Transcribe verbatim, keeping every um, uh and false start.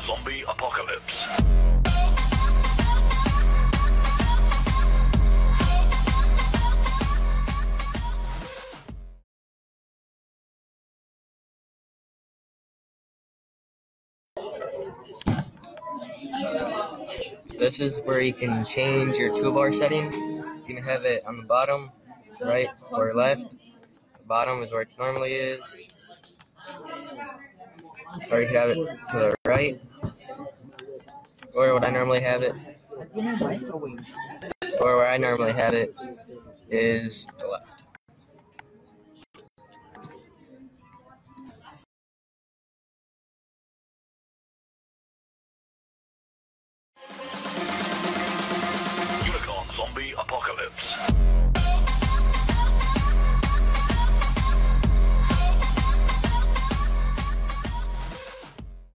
Zombie Apocalypse. This is where you can change your toolbar setting. You can have it on the bottom, right, or left. The bottom is where it normally is. Or you can have it to the right, or what I normally have it, or where I normally have it is the left. Unicorn Zombie Apocalypse.